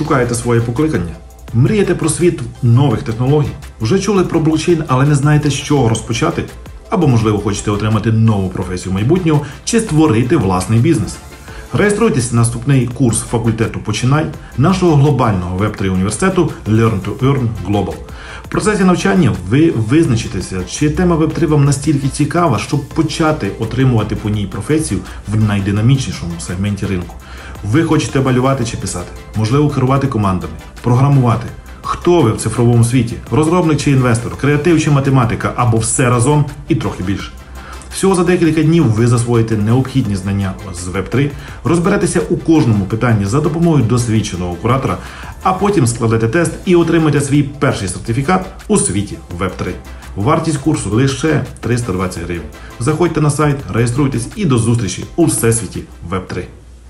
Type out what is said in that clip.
Шукаєте своє покликання? Мрієте про світ нових технологій? Вже чули про блокчейн, але не знаєте, з чого розпочати? Або, можливо, хочете отримати нову професію майбутнього чи створити власний бізнес? Реєструйтесь на наступний курс факультету «Починай» нашого глобального Web3 університету Learn to Earn Global. В процесі навчання ви визначитеся, чи тема Web3 вам настільки цікава, щоб почати отримувати по ній професію в найдинамічнішому сегменті ринку. Ви хочете малювати чи писати, можливо, керувати командами, програмувати. Хто ви в цифровому світі? Розробник чи інвестор, креатив чи математика, або все разом і трохи більше. Всього за декілька днів ви засвоїте необхідні знання з Web3, розберетеся у кожному питанні за допомогою досвідченого куратора, а потім складете тест і отримаєте свій перший сертифікат у світі Web3. Вартість курсу лише 320 гривень. Заходьте на сайт, реєструйтесь і до зустрічі у всесвіті Web3.